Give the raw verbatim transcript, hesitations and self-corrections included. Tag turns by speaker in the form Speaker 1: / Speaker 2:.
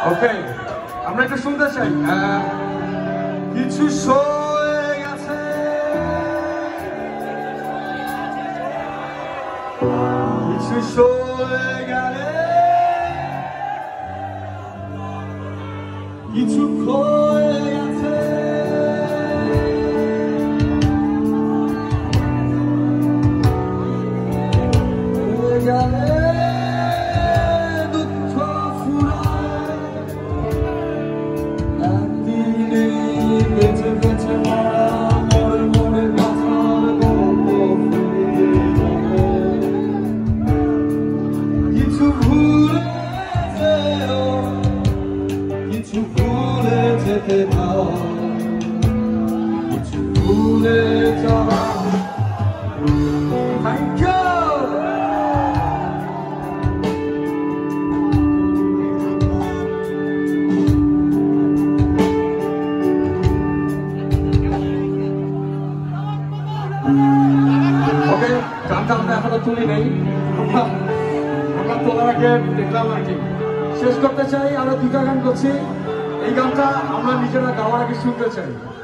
Speaker 1: ওকে, আমরা একটু শুনতে চাই। কিছু সয়ে গেছে, কিছু সয়ে গেলে, কিছু ক্ষয়ে গেছে, গেলে দুঃখ ফুরায়, একদিনে বেঁচে বেঁচে মরা মরে মরে বাঁচার গল্প ফিরে যাবে। কিছু ভুলে যেও, কিছু ভুলে যেতে দাও, কিছু ভুলে যাওয়া। Thank you. ওকে, গানটা আমরা এখনো তুলি নেই, আমরা তোলার আগে দেখলাম আর কি। শেষ করতে চাই, আমরা দুটা গান করছি, এই গানটা আমরা নিজেরা গাওয়ার আগে শুনতে চাই।